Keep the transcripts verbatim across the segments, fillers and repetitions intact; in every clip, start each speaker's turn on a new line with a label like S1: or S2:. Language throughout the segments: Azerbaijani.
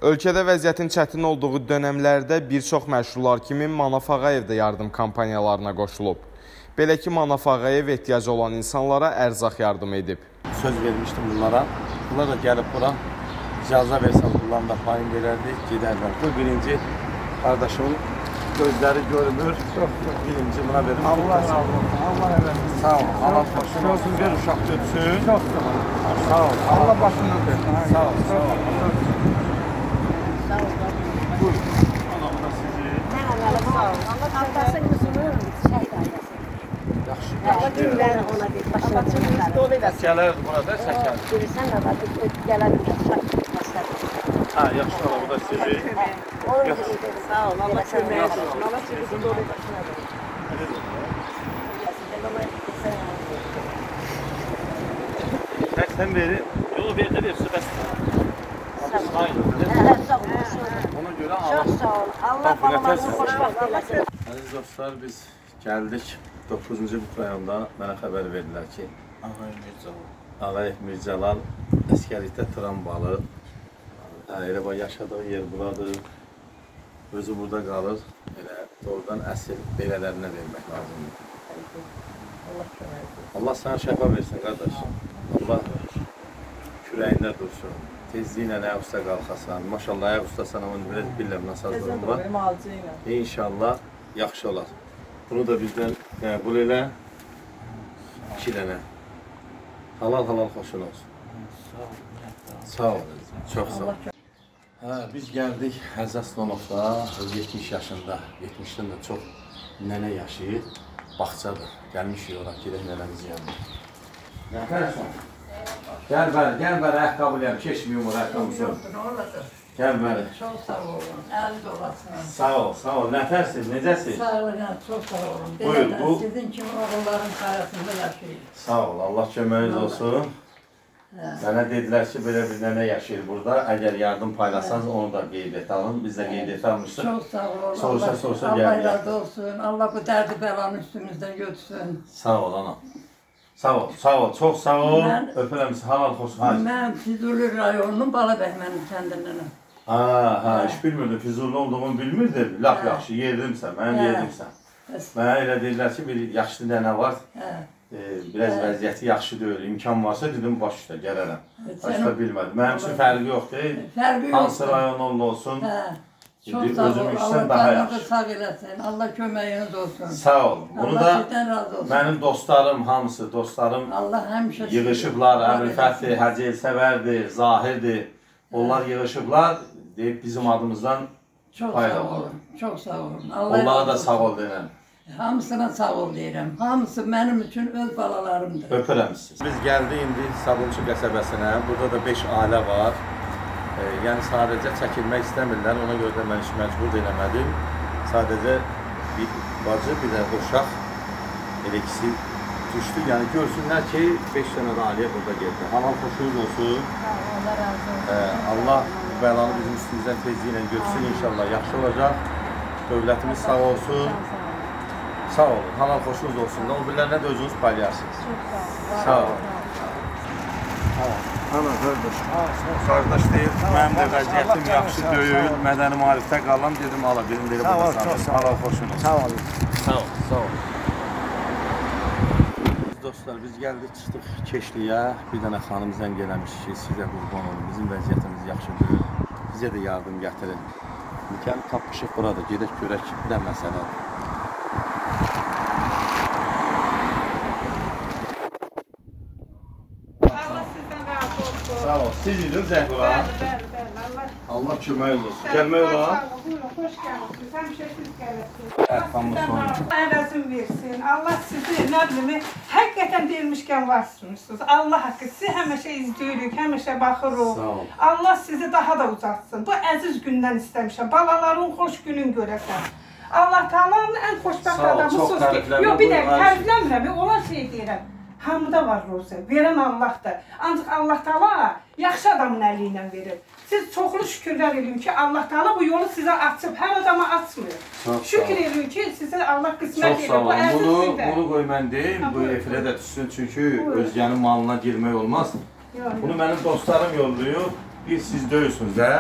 S1: Ölkədə vəziyyətin çətin olduğu dönəmlərdə bir çox məşğullar kimi Manaf Ağayev də yardım kampaniyalarına qoşulub. Belə ki, Manaf Ağayev ehtiyacı olan insanlara ərzaq yardım edib.
S2: Söz vermişdim bunlara. Bunlar da gəlib bura icazə versən bunların da payın verərdik, gedərlər. Bu birinci qardaşımın gözləri görmür. Birinci buna verim.
S3: Allah razı olsun. Allah eləsin.
S2: Sağ ol. Allah başını olsun. Bir uşaq götürsün.
S3: Çok sağ ol.
S2: Sağ ol.
S3: Allah başını versin.
S2: Sağ ol. Sağ ol.
S4: Sağ ol.
S2: Buyurun. Allah da sizi.
S4: Mən əməlim sağ ol. Allah qaldasın qızını şəhid ailəsi.
S2: Yaxşı.
S4: Allah günləri ona bir başına çıxarlar.
S2: Gələr burada çəkər.
S4: Görürsən də var, gələr uşaq başlar.
S2: Ha, yaxşı ola, bu da sizi.
S4: Sağ ol, Allah köməyə olsun. Allah sizi dolu başına verir.
S2: Sen verin. Yolu ver de versin bəs. Ona göre Allah.
S4: Çok sağ ol. Allah balalarını xoşbaxt eləsin.
S2: Aziz dostlar, biz gəldik. doqquzuncu rayonda mənə xəbər verdilər ki, Ağayev Mircəlal. Ağayev Mircəlal əskərlikdə trambalı. Elə bax, yaşadığı yer buradır. Özü burada qalır. Elə doğrudan əsl belələrinə vermək lazımdır. Allah sana şəfa versin, qardaş. Allah kürəyində dursun. Tezliklə ayaq üstə qalxasan. Maşallah, ayaq üstəsən, onu biraz bilirəm, nasıl durum var. İnşallah yaxşı olar. Bunu da bizdən qəbul elə. İki dənə. Halal halal xoşun olsun. Sağ ol. Çox sağ ol. Hə, biz gəldik Həzəs Donovda, yetmiş yaşında, yetmişdən də çox nənə yaşayır. Baxçadır. Gəlmişik ora, gedək nənəmizi yanına. Nə tərsən? Gəl bəri, gəl bəri, ayaqqabılıyam, keçmiyum o ayaqqabısı. Gəl bəri.
S5: Çox sağ olun, əli dolasın.
S2: Sağ ol, sağ ol. Nətərsiz, necəsiz?
S5: Sağ olun, çox sağ olun.
S2: Buyur, bu...
S5: Sizin kimi oğulların sayəsində yaşayır.
S2: Sağ ol, Allah köməyiniz olsun. Mənə dedilər ki, belə bir nənə yaşayır burada. Əgər yardım paylasanız, onu da qeyd et alın. Biz də qeyd et almışıq.
S5: Çox sağ olun.
S2: Soruşa, soruşa
S5: Allah
S2: gəldik.
S5: razı olsun. Allah bu dərdi bəlanı üstümüzdən götürsün.
S2: Sağ ol, ana. Sağ ol, sağ ol, çox sağ ol.
S5: Mən-
S2: Öpürəm sizi, halal xoşun.
S5: Mən Füzuli rayonunun Balabəhmənin kəndindənəm.
S2: Ha, ha, hiç bilmirdim. Füzuli olduğumu bilmirdim. Laf yaxşı, yerdimsən, mənim
S5: Hə.
S2: yerdimsən.
S5: Bəs-
S2: Mənə elə dedilər ki, bir yaşlı nənə var.
S5: Hə.
S2: E, biraz vəziyyəti yaxşı deyil. İmkan varsa dedim, baş üstə gələrəm. Başqa bilmədim. Mənim üçün fərqi yoxdur.
S5: Fərqi
S2: Hansı
S5: yoxdur.
S2: rayon olma olsun.
S5: Hə. Çox
S2: Özüm
S5: sağ ol.
S2: içsəm
S5: Allah
S2: daha
S5: canınızı
S2: yaxşı.
S5: sağ eləsin. Allah köməyiniz olsun.
S2: Sağ ol. Bunu
S5: Allah
S2: da
S5: sizdən razı olsun.
S2: mənim dostlarım, hamısı dostlarım
S5: Allah həmişə sizi
S2: yığışıblar.
S5: var
S2: Əmri
S5: eləsin.
S2: Fəthi, Hacı Elsəvərdir, Zahirdir. Onlar yığışıblar. Deyib bizim adımızdan
S5: Çox
S2: payla
S5: sağ
S2: olun.
S5: olun. Çox sağ olun. Allah
S2: Onlara
S5: razı
S2: da
S5: olsun.
S2: sağ ol denəm.
S5: Hamısına sağ ol deyirəm. Hamısı mənim üçün öz balalarımdır.
S2: Öpürəm sizi. Biz gəldik indi Sabunçu qəsəbəsinə. Burada da beş ailə var. E, yəni sadəcə çəkilmək istəmirlər. Ona görə də mən iş məcbur eləmədim. Sadəcə bir bacı, bir də uşaq elə ikisi düşdü. Yəni görsünlər ki, beş dənə də ailə burada gəldi. Halal xoşunuz olsun.
S5: Allah razı olsun.
S2: E, Allah bu bəlanı bizim üstümüzdən tezliklə götürsün. İnşallah yaxşı olacaq. Dövlətimiz sağ olsun. Sağ olun. Halal xoşunuz olsun. O birlərinə də özünüz paylayarsınız. Sağ olun. Ana, qardaş. Qardaş deyil, mənim də vəziyyətim yaxşı deyil. Mədəni maarifdə qalan dedim, ala birim deyil, burada sağ olun. Halal xoşunuz.
S3: Sağ olun.
S2: Sağ ol, sağ ol. Dostlar, biz gəldik, çıxdıq Keşliyə. Bir dənə xanım zəng eləmiş ki, sizə qurban olun, bizim vəziyyətimiz yaxşı deyil. Bizə də yardım gətirin. Gəlib tapışıq burada, gedək görək bir də məsələ.
S6: Allah sizdən razı olsun.
S2: Sağ ol. Siz idin Zəhra.
S6: Bəli, bəli, bəli. Allah
S2: Allah kömək olsun. Gəlmək olar.
S6: Sağ olun, buyurun, xoş gəlmişsiniz. Həmişə siz gələrsiniz.
S2: Ərxamlı
S6: Allah
S2: sonu.
S6: sizdən əvəzin versin. Allah sizi, nə bilim, həqiqətən deyilmişkən varsınız. Allah haqqı, sizi həmişə izləyirik, həmişə baxırıq.
S2: Sağ ol.
S6: Allah sizi daha da uzatsın. Bu əziz gündən istəmişəm. Balaların xoş günün görəsən. Allah Taala'nın ən xoşbəxt
S2: Sağ ol,
S6: adamı
S2: çox
S6: sus ki.
S2: tərifləmə,
S6: Yox, bir
S2: buyur,
S6: dəqiqə
S2: Ayşə.
S6: tərifləmirəm. Olan şey deyirəm. Hamıda var ruzi. Verən Allahdır. Ancaq Allah Taala yaxşı adamın əli ilə verir. Siz çoxlu şükürlər edin ki, Allah Taala bu yolu sizə açıb, hər adama açmır.
S2: Çox
S6: Şükür edin ki, sizə Allah qismət
S2: Çox
S6: edir.
S2: sağ
S6: Bu
S2: olun.
S6: əziz
S2: Bunu,
S6: gündə.
S2: bunu qoy mən deyim,
S6: Ha,
S2: bu
S6: buyur.
S2: efirə də düşsün çünki
S6: Buyur.
S2: özgənin malına girmək olmaz.
S6: Yox,
S2: Bunu
S6: yox.
S2: mənim dostlarım yollayıb, bir siz döyürsünüz də.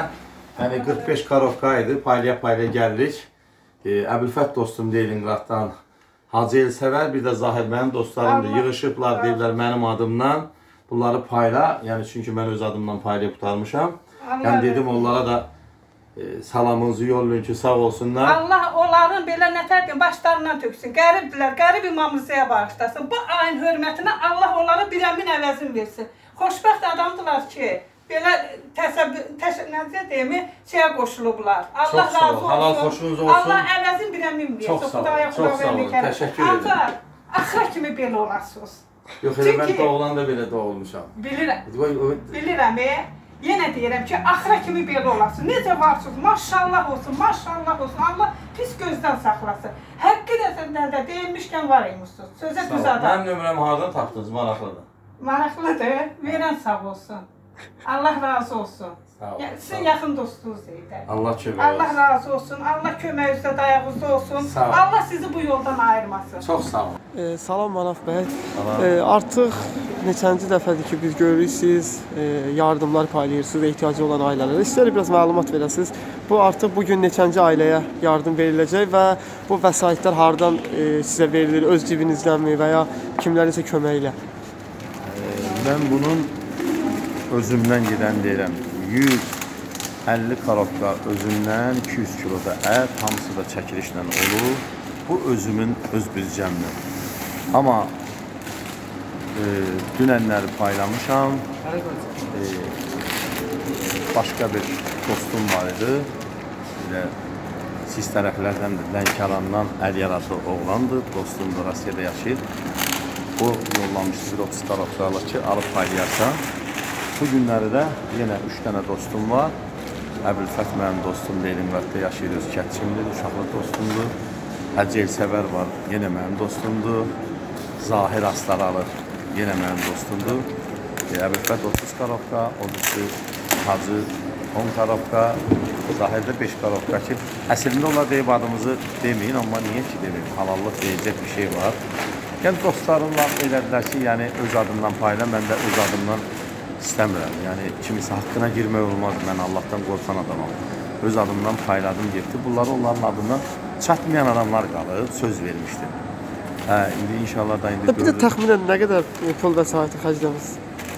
S2: Yəni qırx beş karovka idi, paylaya-paylaya gəldik. E, Əbülfət dostum Leninqraddan, Hacı Elsəvər, bir də Zahir mənim dostlarımdır, yığışıblar, deyirlər mənim adımdan. Bunları payla, yəni çünki mən öz adımdan paylayıb qutarmışam. Yəni dedim onlara da e, salamınızı yollayın ki, sağ olsunlar.
S6: Allah onların belə nətərdir, başlarından töksün. Qəribdirlər, qərib imamızıya bağışlasın. Bu ayın hörmətinə Allah onlara bir əmin əvəzin versin. Xoşbəxt adamdılar ki, belə təsəbbür, təsəbbür deyimi, şeyə qoşulublar. Allah
S2: Çox sağ
S6: razı
S2: ol,
S6: olsun.
S2: halal xoşunuz olsun.
S6: Allah əvəzin bir əmin versin.
S2: Çox sağ ol, çox sağ ol, təşəkkür ederim.
S6: Ancaq axıra kimi belə olasınız.
S2: Yox, elə mən doğulanda belə doğulmuşam.
S6: Bilirəm, bilirəm, e. Yenə deyirəm ki, axıra kimi belə olasın. Necə varsınız? Maşallah olsun, maşallah olsun. Allah pis gözdən saxlasın. Həqqi dəsəndən də deyilmişkən var imişsiniz. Sözə düz adam.
S2: Mənim nömrəmi hardan tapdınız? Maraqlıdır.
S6: Maraqlıdır. Verən sağ olsun. Allah razı olsun.
S2: Sağ ol.
S6: Sizin yaxın dostunuz idi.
S2: Allah kömək olsun.
S6: Allah razı olsun. Allah köməyinizdə, dayağınızda olsun.
S2: Sağ ol.
S6: Allah sizi bu yoldan ayırmasın.
S2: Çox sağ olun.
S3: E, salam Manaf bəy.
S2: Salam.
S3: E, artıq neçənci dəfədir ki, biz görürük siz e, yardımlar paylayırsınız ehtiyacı olan ailələrə. İstəyirəm biraz məlumat verəsiniz. Bu artıq bugün neçənci ailəyə yardım veriləcək və bu vəsaitlər hardan e, sizə verilir? Öz cibinizdənmi və ya kimlərinsə köməyi ilə?
S2: E, mən bunun özümdən gedən deyirəm. yüz əlli karovka özümdən, iki yüz kilo da ət, hamısı da çəkilişlə olur. Bu özümün öz büdcəmdir. Amma e, dünənləri paylamışam. E, başqa bir dostum var idi. Belə siz tərəflərdən də Lənkərandan Əliyar adlı oğlandır. Dostum da Rusiyada yaşayır. O yollamışdı bir otuz karovkalı ki, alıb paylayarsan. Bu günləri də yenə üç dənə dostum var. Əbülfət mənim dostum, Leninqradda yaşayır, öz kətçimdir, uşaqlı dostumdur. Hacı Elsəvər var, yenə mənim dostumdur. Zahir Astaralı, yenə mənim dostumdur. E, Əbülfət otuz karovka, odusu Hacı on karovka, Zahirdə beş karovka ki, əslində onlar deyib adımızı deməyin, amma niyə ki deməyim, halallıq deyəcək bir şey var. Yəni dostlarımla elədilər ki, yəni öz adımdan payla, mən də öz adımdan istəmirəm. Yəni kimisə haqqına girmək olmaz. Mən Allahdan qorxan adamam. Öz adımdan payladım getdi. Bunları onların adından çatmayan adamlar qalıb, söz vermişdim. Hə, indi inşallah da indi
S3: Bir də təxminən nə qədər pul vəsaiti xərcləmisiniz?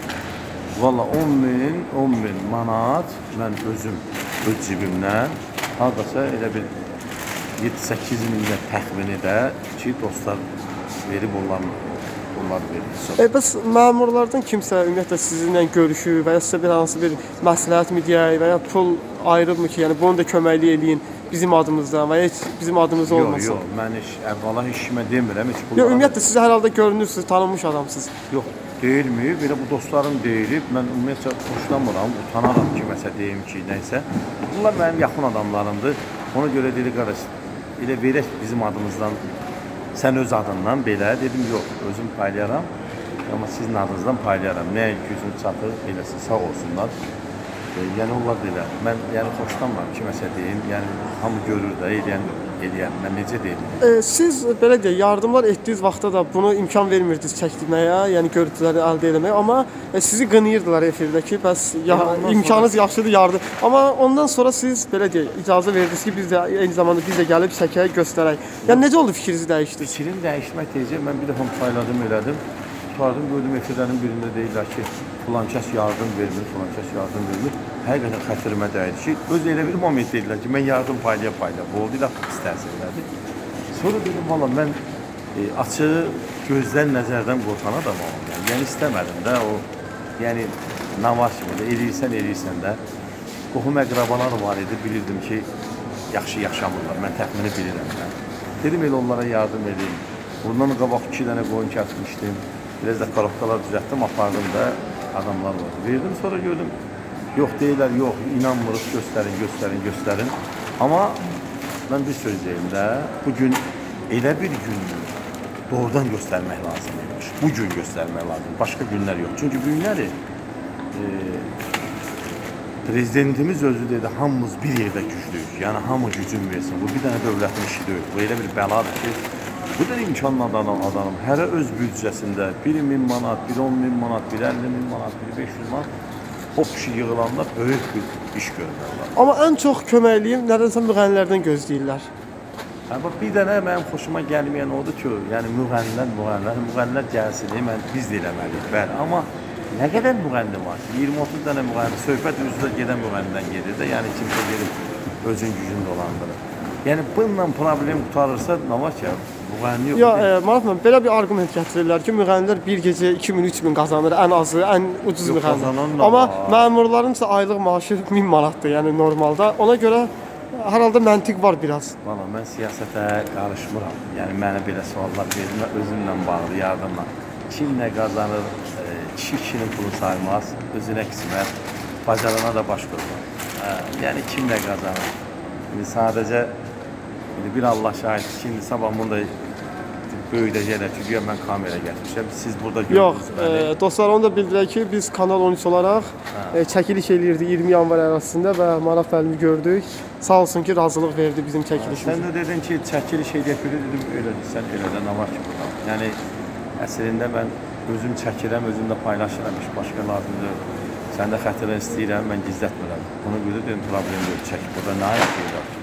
S2: Valla on min, on min manat mən özüm öz cibimdən hardasa elə bir yeddi səkkiz minlə təxmini də ki, dostlar verib onların onlar verir.
S3: E, bəs məmurlardan kimsə ümumiyyətlə sizinlə görüşür və ya sizə bir hansı bir məsləhət mi deyək və ya pul ayrılmır ki, yəni bunu da köməklik eləyin bizim adımızdan və ya heç bizim adımız olmasın?
S2: Yox, yox, mən heç əvvəla heç kimə demirəm, heç
S3: bunlara... Yox, ümumiyyətlə siz hər halda görünürsünüz, tanınmış adamsınız.
S2: Yox, deyilmir, belə bu dostlarım deyilib, mən ümumiyyətlə xoşlanmıram, utanaram ki, məsələ deyim ki, nəysə. Bunlar mənim yaxın adamlarımdır, ona görə dedik, qardaş, elə verək bizim adımızdan, sən öz adından belə, dedim, yox, özüm paylayaram, amma sizin adınızdan paylayaram, nəyə gücün çatır, eləsin, sağ olsunlar. E, yəni, onlar deyilər, mən yəni, xoşlanmıram ki, məsələ deyim, yəni, hamı görür də, eləyən, eləyən, mən necə deyim?
S3: E, siz, belə deyək, yardımlar etdiyiniz vaxtda da bunu imkan vermirdiniz çəkdirməyə, yəni görüntüləri əldə eləməyə, amma e, sizi qınayırdılar efirdə ki, bəs ya, imkanınız sonra... yaxşıdır, yardım. Amma ondan sonra siz, belə deyək, icazə verdiniz ki, biz də eyni zamanda biz də gəlib çəkək, göstərək. Yəni, necə oldu fikrinizi dəyişdi?
S2: Fikrim dəyişmək deyəcək, mən bir dəfə payladım, elədim. Tutardım, gördüm efirlərin birində deyirlər ki, filan kəs yardım vermir, filan kəs yardım vermir. Həqiqətən xətrimə dəydi ki, öz elə bir moment deyirlər ki, mən yardım paylaya-paylaya, bu oldu, laf istəsinlərdi. Sonra dedim, valla mən e, açığı gözdən, nəzərdən qorxan adamam. Yəni, yəni istəmədim də o, yəni navaş kimi də, eləyirsən, eləyirsən də. Qohum əqrabalar var idi, bilirdim ki, yaxşı yaşamırlar, mən təxmini bilirəm də. Dedim, elə onlara yardım edeyim. Bundan qabaq iki dənə qoyun kəsmişdim. Biraz da karovkalar düzəltdim, apardım da adamlar var. Verdim, sonra gördüm, yox deyirlər, yox, inanmırıq, göstərin, göstərin, göstərin. Amma mən bir söz deyim də, bugün elə bir gündür, doğrudan göstərmək lazımdır. Bugün göstərmək lazımdır, başqa günlər yox. Çünki günləri e, prezidentimiz özü dedi, hamımız bir yerdə güclüyük. Yəni, hamı gücün versin. Bu bir dənə dövlətin işi deyil. Bu elə bir bəladır ki, bu da imkanlı adam, adamım. Hərə öz büdcəsində bir min manat, bir on min manat, bir əlli min manat, bir beş yüz manat o kişi yığılanda böyük bir iş görürlər.
S3: Amma ən çox köməkliyim nədənsə müğənnilərdən gözləyirlər.
S2: Amma bir dənə mənim xoşuma gəlməyən odur ki, yəni müğənnilər, müğənnilər, müğənnilər gəlsin, mən biz də eləməliyik, bəli. Amma nə qədər müğənni var ki, iyirmi otuz dənə müğənni, söhbət üzrə gedən müğənnidən gedir də, yəni kimsə gelib özün gücünü dolandırır. Yəni bununla problem qutarırsa nə var ki, müğənni yox.
S3: Ya, e, Maraf müəllim, belə bir arqument gətirirlər ki, müğənnilər bir gecə iki min, üç min qazanır, ən azı, ən ucuz
S2: Yox,
S3: müğənni.
S2: qazanan da
S3: Amma
S2: var.
S3: məmurların isə aylıq maaşı min manatdır, yəni normalda. Ona görə hər halda məntiq var biraz.
S2: Valla mən siyasətə qarışmıram. Yəni mənə belə suallar verilmə özümlə bağlı yardımla. Kim nə qazanır, e, kişi kişinin pulu saymaz, özünə qismət, bacarana da baş qoymaz. E, yəni kim nə qazanır? İndi sadəcə bir Allah şahid, şimdi sabah bunu da böyüdəcəklər ki, güya mən kamera gətirmişəm. Siz burada
S3: Yox,
S2: gördünüz
S3: e, dostlar onu da bildirək ki, biz Kanal on üç olaraq e, çəkiliş eləyirdik iyirmi yanvar ərazisində və Maraf müəllimi gördük. Sağ olsun ki, razılıq verdi bizim çəkilişimizə.
S2: Sən də dedin ki, çəkiliş edə biri dedim, elə sən elə də nə var ki burada. Yəni əslində mən özüm çəkirəm, özüm də paylaşıram, iş başqa lazımdır. Sən də xətirə istəyirəm, mən gizlətmirəm. Ona görə dedim, problem yox, çək. Burada nə ayaq yox.